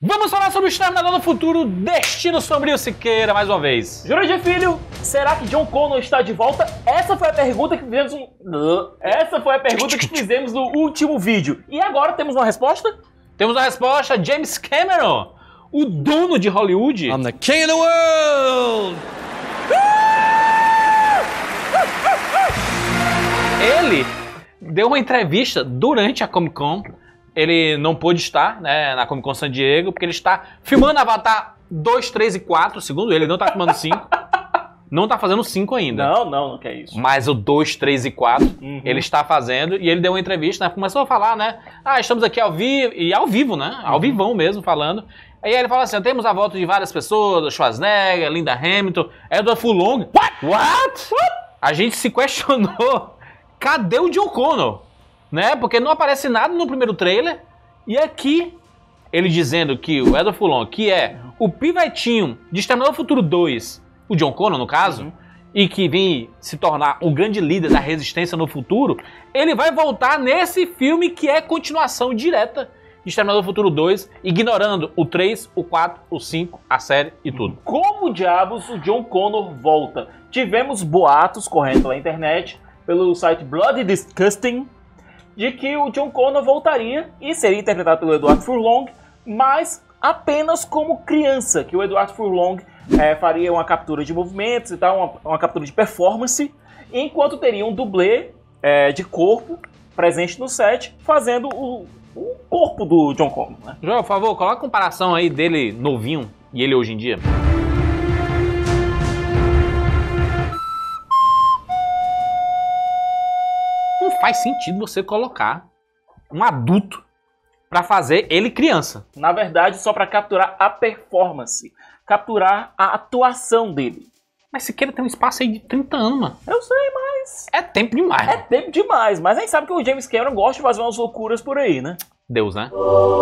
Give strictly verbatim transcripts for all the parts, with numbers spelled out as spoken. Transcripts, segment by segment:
Vamos falar sobre o Exterminador do Futuro, Destino Sombrio Siqueira, mais uma vez. Jurandir Filho, será que John Connor está de volta? Essa foi a pergunta que fizemos no... Essa foi a pergunta que fizemos no último vídeo. E agora temos uma resposta? Temos a resposta, James Cameron, o dono de Hollywood. I'm the king of the world! Ele deu uma entrevista durante a Comic Con. Ele não pôde estar, né, na Comic Con San Diego, porque ele está filmando Avatar dois, três e quatro, segundo ele, ele não está filmando cinco. Não está fazendo cinco ainda. Não, não, não quer isso. Mas o dois, três e quatro, Uhum. ele está fazendo, e ele deu uma entrevista, né, começou a falar, né, ah, estamos aqui ao vivo, e ao vivo, né, ao Uhum. vivão mesmo, falando. Aí ele fala assim, temos a volta de várias pessoas, Schwarzenegger, Linda Hamilton, Edward Furlong. What? What? What? A gente se questionou, cadê o John Connor? Né? Porque não aparece nada no primeiro trailer. E aqui, ele dizendo que o Edward Furlong, que é o pivetinho de Exterminador do Futuro dois, o John Connor, no caso, uhum. e que vem se tornar o grande líder da resistência no futuro, ele vai voltar nesse filme que é continuação direta de Exterminador do Futuro dois, ignorando o três, o quatro, o cinco, a série e tudo. Como diabos o John Connor volta? Tivemos boatos correndo pela internet, pelo site Bloody Disgusting, de que o John Connor voltaria e seria interpretado pelo Edward Furlong, mas apenas como criança, que o Edward Furlong é, faria uma captura de movimentos e tal, uma, uma captura de performance, enquanto teria um dublê é, de corpo presente no set, fazendo o, o corpo do John Connor. Né? João, por favor, coloca a comparação aí dele novinho e ele hoje em dia. Não faz sentido você colocar um adulto pra fazer ele criança. Na verdade, só pra capturar a performance, capturar a atuação dele. Mas Siqueira tem um espaço aí de trinta anos, mano. Eu sei, mas... É tempo demais. É tempo demais, mas a gente sabe que o James Cameron gosta de fazer umas loucuras por aí, né? Deus, né?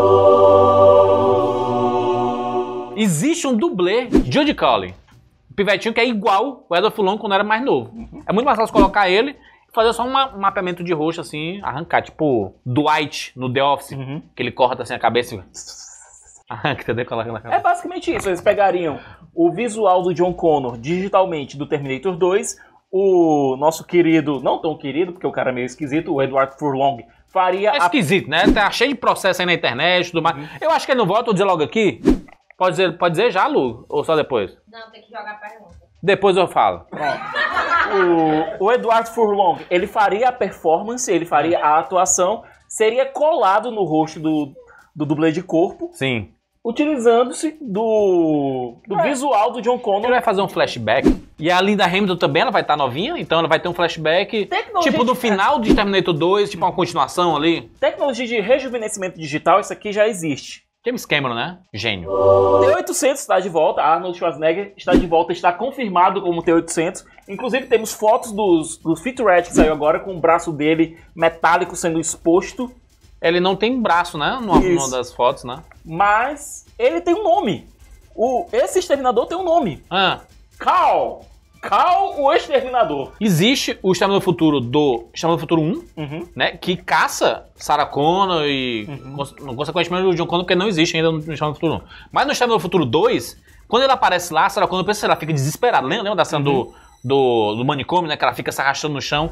Existe um dublê, Jude Colley, um pivetinho que é igual o Edward Furlong quando era mais novo. Uhum. É muito mais fácil colocar ele e fazer só um mapeamento de rosto assim, arrancar, tipo Dwight no The Office, uhum. que ele corta assim a cabeça e arranca, entendeu? Coloca na cabeça. É basicamente isso, eles pegariam o visual do John Connor digitalmente do Terminator dois, o nosso querido, não tão querido, porque o cara é meio esquisito, o Edward Furlong, faria... É esquisito, a... né? Tá cheio de processo aí na internet e tudo mais. Uhum. Eu acho que ele não volta, vou dizer logo aqui. Pode dizer, pode dizer já, Lu? Ou só depois? Não, tem que jogar a pergunta. Depois eu falo. o, o Edward Furlong, ele faria a performance, ele faria a atuação, seria colado no rosto do, do dublê de corpo. Sim. Utilizando-se do, do é. visual do John Connor. Ele vai fazer um flashback. E a Linda Hamilton também, ela vai estar novinha, então ela vai ter um flashback Tecnologia tipo do de... final de Terminator dois, tipo uma continuação ali. Tecnologia de rejuvenescimento digital, isso aqui já existe. James Cameron, né? Gênio. T oitocentos está de volta, Arnold Schwarzenegger está de volta, está confirmado como T oitocentos. Inclusive temos fotos dos, do featurette que saiu agora com o braço dele metálico sendo exposto. Ele não tem braço, né? Numa, numa das fotos, né? Mas ele tem um nome. O, esse exterminador tem um nome. Ah. Cal. Cal, o exterminador. Existe o Exterminador do Futuro do Exterminador do Futuro um, uhum. né? Que caça Sarah Connor e, uhum. consequentemente, o John Connor, porque não existe ainda no Exterminador do Futuro um. Mas no Exterminador do Futuro dois, quando ele aparece lá, Sarah Connor, pensa, ela fica desesperada. Lembra, lembra da cena uhum. do, do, do manicômio, né? Que ela fica se arrastando no chão.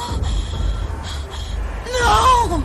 Não!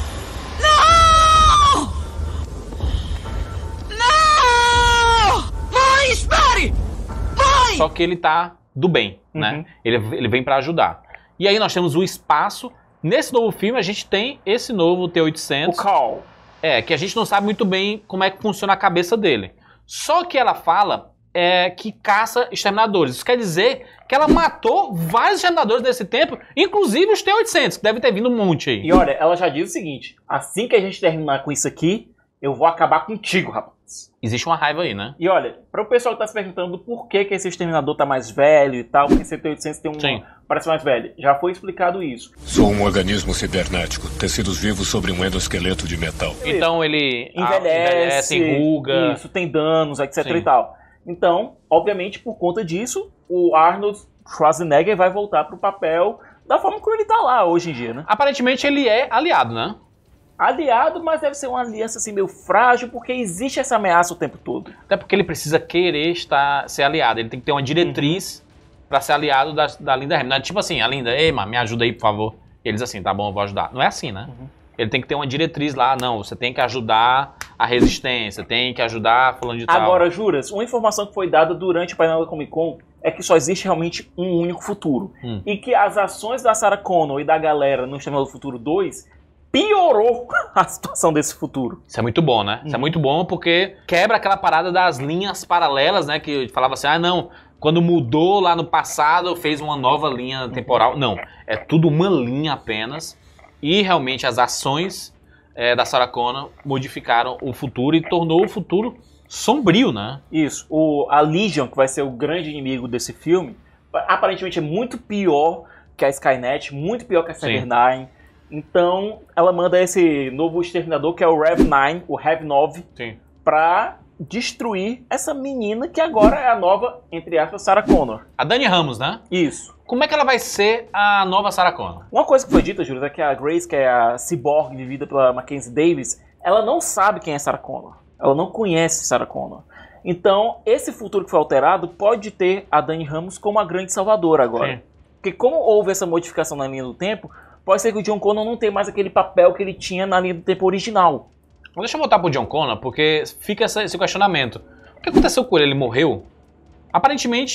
Espere! Vai! Só que ele tá do bem, uhum. né? Ele, ele vem pra ajudar. E aí nós temos o espaço. Nesse novo filme a gente tem esse novo T oitocentos. O Cal. É, que a gente não sabe muito bem como é que funciona a cabeça dele. Só que ela fala é, que caça exterminadores. Isso quer dizer que ela matou vários exterminadores nesse tempo, inclusive os T oitocentos, que deve ter vindo um monte aí. E olha, ela já diz o seguinte, assim que a gente terminar com isso aqui, eu vou acabar contigo, rapaz. Existe uma raiva aí, né? E olha, para o pessoal que tá se perguntando por que, que esse exterminador tá mais velho e tal, porque esse T oitocentos tem um... Sim. Parece mais velho. Já foi explicado isso. Sou um organismo cibernético, tecidos vivos sobre um endosqueleto de metal. Então ele envelhece, envelhece enruga. Isso, tem danos, etc Sim. e tal. Então, obviamente, por conta disso, o Arnold Schwarzenegger vai voltar pro papel da forma como ele tá lá hoje em dia, né? Aparentemente ele é aliado, né? aliado, mas deve ser uma aliança assim meio frágil, porque existe essa ameaça o tempo todo. Até porque ele precisa querer estar, ser aliado. Ele tem que ter uma diretriz uhum. pra ser aliado da, da Linda Hamilton. Não é tipo assim, a Linda, ei, mano, me ajuda aí, por favor. E eles assim, tá bom, eu vou ajudar. Não é assim, né? Uhum. Ele tem que ter uma diretriz lá. Não, você tem que ajudar a resistência, tem que ajudar fulano de tal. Agora, Juras, uma informação que foi dada durante o painel da Comic Con é que só existe realmente um único futuro. Hum. E que as ações da Sarah Connor e da galera no Exterminador do Futuro dois piorou a situação desse futuro. Isso é muito bom, né? Hum. Isso é muito bom porque quebra aquela parada das linhas paralelas, né? Que falava assim, ah, não, quando mudou lá no passado, fez uma nova linha temporal. Não, é tudo uma linha apenas. E realmente as ações é, da Sarah Connor modificaram o futuro e tornou o futuro sombrio, né? Isso. O, a Legion, que vai ser o grande inimigo desse filme, aparentemente é muito pior que a Skynet, muito pior que a Cyberdyne. Então, ela manda esse novo exterminador, que é o Rev nove, o Rev nove, Sim. pra destruir essa menina que agora é a nova, entre aspas, Sarah Connor. A Dani Ramos, né? Isso. Como é que ela vai ser a nova Sarah Connor? Uma coisa que foi dita, Júlio, é que a Grace, que é a cyborg vivida pela Mackenzie Davis, ela não sabe quem é Sarah Connor. Ela não conhece Sarah Connor. Então, esse futuro que foi alterado pode ter a Dani Ramos como a grande salvadora agora. Sim. Porque como houve essa modificação na linha do tempo, pode ser que o John Connor não tenha mais aquele papel que ele tinha na linha do tempo original. Deixa eu voltar pro John Connor, porque fica esse questionamento. O que aconteceu com ele? Ele morreu? Aparentemente,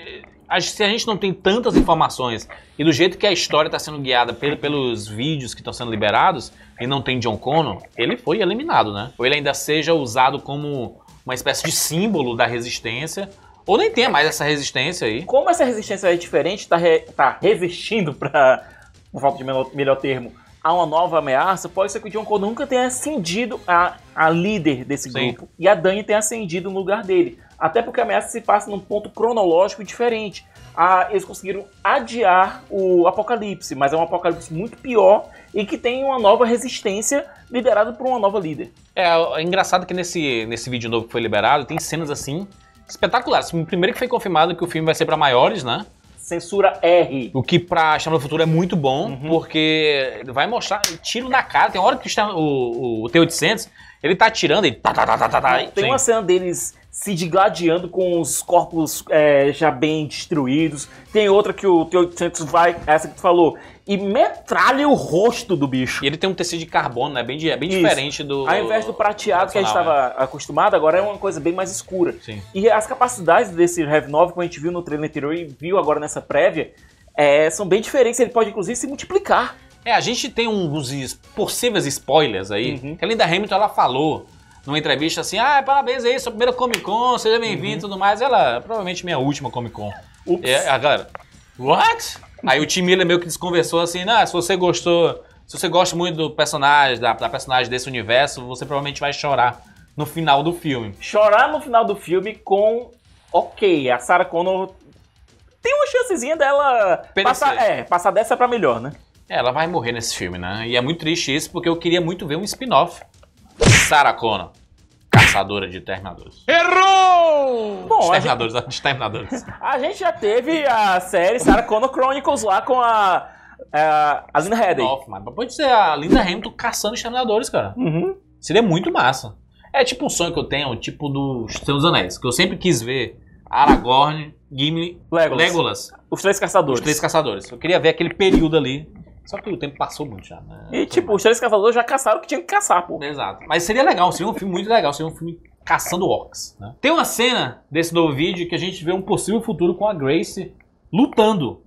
se a gente não tem tantas informações e do jeito que a história está sendo guiada pelos vídeos que estão sendo liberados e não tem John Connor, ele foi eliminado, né? Ou ele ainda seja usado como uma espécie de símbolo da resistência, ou nem tenha mais essa resistência aí. Como essa resistência é diferente, está re, tá resistindo, para, por falta de melhor, melhor termo, a uma nova ameaça, pode ser que o John Connor nunca tenha ascendido a, a líder desse Sim. grupo. E a Dani tenha ascendido no lugar dele. Até porque a ameaça se passa num ponto cronológico diferente. Ah, eles conseguiram adiar o apocalipse, mas é um apocalipse muito pior e que tem uma nova resistência liderada por uma nova líder. É, é engraçado que nesse, nesse vídeo novo que foi liberado, tem cenas assim espetaculares. Primeiro que foi confirmado que o filme vai ser para maiores, né? Censura R. O que pra Exterminador do Futuro é muito bom, uhum. porque vai mostrar tiro na cara. Tem uma hora que o, o, o T oitocentos, ele tá atirando e tá, tá, tá, tá, tá. Tem Sim. uma cena deles se digladiando com os corpos é, já bem destruídos. Tem outra que o T oitocentos vai, essa que tu falou, e metralha o rosto do bicho. E ele tem um tecido de carbono, né? Bem, é bem diferente do... Ao invés do prateado que a gente estava é. acostumado, agora é uma coisa bem mais escura. Sim. E as capacidades desse Rev nove, como a gente viu no trailer anterior e viu agora nessa prévia, é, são bem diferentes. Ele pode, inclusive, se multiplicar. É, a gente tem uns possíveis spoilers aí, uhum. que a Linda Hamilton, ela falou numa entrevista assim, ah, parabéns aí, sua primeira Comic Con, seja bem-vindo e uhum. tudo mais. Ela, provavelmente, minha última Comic Con. Ups. E a galera, what? Aí o Tim Miller meio que desconversou assim, nah, se você gostou, se você gosta muito do personagem, da, da personagem desse universo, você provavelmente vai chorar no final do filme. Chorar no final do filme com, ok, a Sarah Connor tem uma chancezinha dela passar, é, passar dessa pra melhor, né? É, ela vai morrer nesse filme, né? E é muito triste isso, porque eu queria muito ver um spin-off. Sarah Connor, caçadora de Terminadores. Errou! Bom, Exterminadores, a gente... Exterminadores. A gente já teve a série Sarah Connor Chronicles lá com a, a, a Linda Headey. Mas pode ser a Linda Hamilton caçando Exterminadores, cara. Uhum. Seria muito massa. É tipo um sonho que eu tenho, tipo dos Senhor dos Anéis, que eu sempre quis ver Aragorn, Gimli, Legolas. Legolas. Os Três Caçadores. Os Três Caçadores. Eu queria ver aquele período ali. Só que o tempo passou muito já, né? E tipo, os Três Caçadores já caçaram o que tinham que caçar, pô. Exato. Mas seria legal, seria um filme muito legal, seria um filme caçando orcs, né? Tem uma cena desse novo vídeo que a gente vê um possível futuro com a Grace lutando.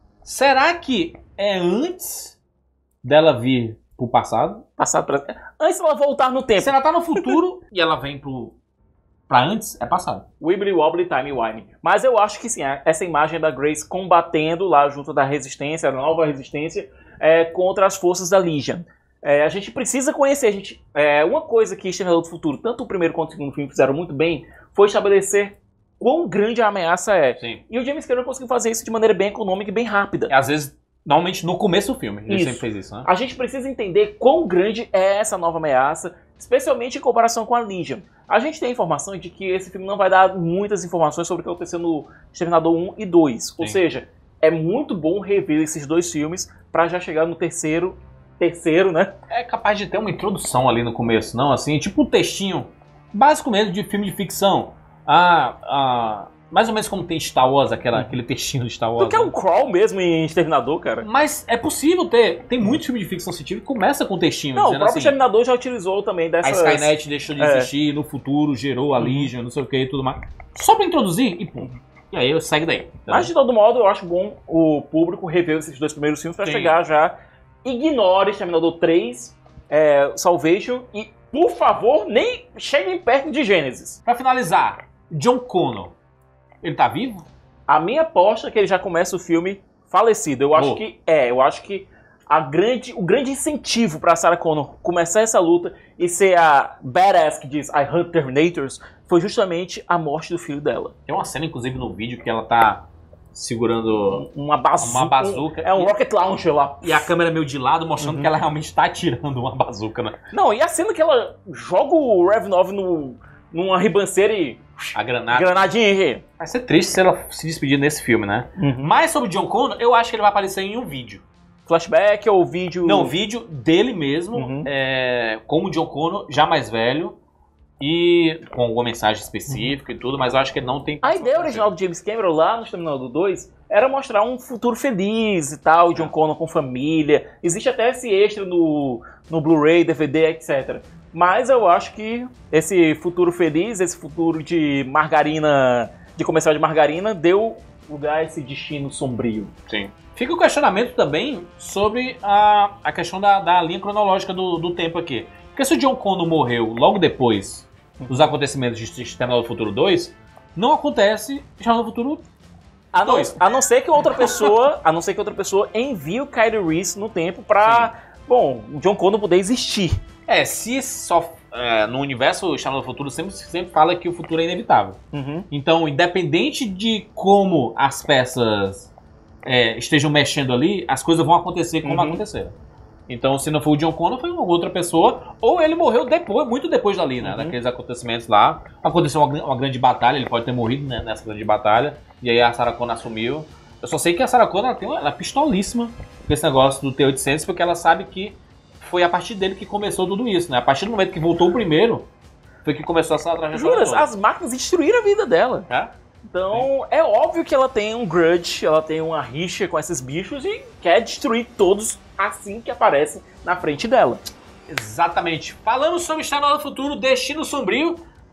Será que é antes dela vir pro passado? Passado pra... Antes dela voltar no tempo. Se ela tá no futuro e ela vem pro... pra antes, é passado. Wibbly Wobbly Timey Wimey. Mas eu acho que sim, essa imagem da Grace combatendo lá junto da resistência, a nova resistência, é, contra as forças da Legion. É, a gente precisa conhecer, a gente, é, uma coisa que Exterminador do Futuro, tanto o primeiro quanto o segundo filme fizeram muito bem, foi estabelecer quão grande a ameaça é. Sim. E o James Cameron conseguiu fazer isso de maneira bem econômica e bem rápida. É, às vezes, normalmente no começo do filme, ele isso. sempre fez isso, né? A gente precisa entender quão grande é essa nova ameaça, especialmente em comparação com a Legion. A gente tem a informação de que esse filme não vai dar muitas informações sobre o que aconteceu no Exterminador um e dois. Sim. Ou seja, é muito bom rever esses dois filmes para já chegar no terceiro terceiro, né? É capaz de ter uma introdução ali no começo, não? Assim, tipo um textinho básico mesmo de filme de ficção. Ah, ah, mais ou menos como tem Star Wars, aquela, aquele textinho de Star Wars. Tu quer um crawl mesmo em Exterminador, cara? Mas é possível ter. Tem muitos filmes de ficção científica que começa com textinho. Não, o dizendo próprio assim, Exterminador já utilizou também a dessas... Skynet deixou de É. existir, no futuro gerou a Legion, não sei o que e tudo mais. Só pra introduzir e pum. E aí segue daí. Entendeu? Mas de todo modo, eu acho bom o público rever esses dois primeiros filmes pra Sim. chegar já. Ignore Exterminador três, é, Salvation e, por favor, nem cheguem perto de Gênesis. Pra finalizar, John Connor. Ele tá vivo? A minha aposta é que ele já começa o filme falecido. Eu acho Oh. que é, eu acho que a grande, o grande incentivo pra Sarah Connor começar essa luta e ser a badass que diz I hunt Terminators foi justamente a morte do filho dela. Tem uma cena, inclusive, no vídeo que ela tá segurando Uma bazuca. uma bazuca. É um e, rocket launcher lá. e a câmera meio de lado, mostrando Uhum. que ela realmente tá atirando uma bazuca, né? Não, e a cena que ela joga o Rev nove no, numa ribanceira e A granada. granadinha e... Vai ser triste se ela se despedir nesse filme, né? Uhum. Mas sobre John Connor, eu acho que ele vai aparecer em um vídeo. Flashback ou vídeo... Não, vídeo dele mesmo, Uhum. é, como John Connor, já mais velho, e com alguma mensagem específica e tudo, mas eu acho que ele não tem... A ideia original do James Cameron lá no Exterminador dois era mostrar um futuro feliz e tal, John Connor com família. Existe até esse extra no, no Blu-ray, D V D, etcétera. Mas eu acho que esse futuro feliz, esse futuro de margarina, de comercial de margarina, deu lugar a esse destino sombrio. Sim. Fica o questionamento também sobre a, a questão da, da linha cronológica do, do tempo aqui. Porque se o John Connor morreu logo depois dos acontecimentos de Exterminador do Futuro dois, não acontece Exterminador do Futuro A não, dois. a não ser que outra pessoa, a não ser que outra pessoa envie o Kylo Reese no tempo pra, bom, o John Connor poder existir. É, se só... É, no universo Exterminador do Futuro sempre, sempre fala que o futuro é inevitável. Uhum. Então, independente de como as peças é, estejam mexendo ali, as coisas vão acontecer como Uhum. aconteceram. Então, se não for o John Connor, foi uma outra pessoa, ou ele morreu depois, muito depois dali, né? Uhum. Daqueles acontecimentos lá. Aconteceu uma, uma grande batalha, ele pode ter morrido, né, nessa grande batalha, e aí a Sarah Connor assumiu. Eu só sei que a Sarah Connor ela tem uma, ela é pistolíssima com esse negócio do T oitocentos, porque ela sabe que foi a partir dele que começou tudo isso, né? A partir do momento que voltou o primeiro, foi que começou essa trajetória Juras, toda. as máquinas destruíram a vida dela. É? Então, é óbvio que ela tem um grudge, ela tem uma rixa com esses bichos e quer destruir todos assim que aparecem na frente dela. Exatamente. Falando sobre Exterminador do Futuro, Destino Sombrio,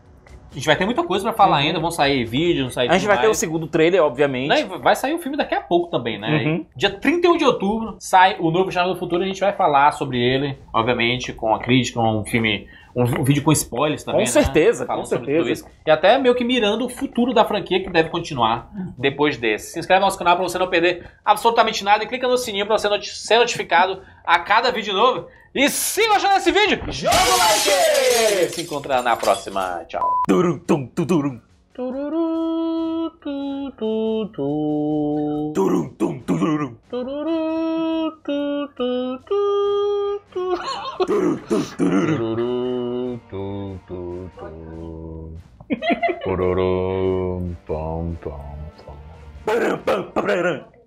a gente vai ter muita coisa pra falar ainda, vão sair vídeos, vão sair A gente tudo vai ter o mais. segundo trailer, obviamente. Não, e vai sair o filme daqui a pouco também, né? Uhum. Dia trinta e um de outubro sai o novo Exterminador do Futuro, a gente vai falar sobre ele, obviamente, com a crítica, um filme, um, um vídeo com spoilers também, Com né? certeza, Falando com sobre certeza. tudo isso. E até meio que mirando o futuro da franquia que deve continuar depois desse. Se inscreve no nosso canal pra você não perder absolutamente nada e clica no sininho pra você noti- ser notificado a cada vídeo novo. E se gostou desse vídeo, joga o like! Se encontra na próxima. Tchau. Turum, tum, tu, turum. Tururu, tu, tu, tu. Turum, tum, tu, turum. Tururu, tu, tu, tu, tu. Turum, tum, turum. Tururu, tu, tu, tu. Pururum, pom, pom, pom. Param, pam, param.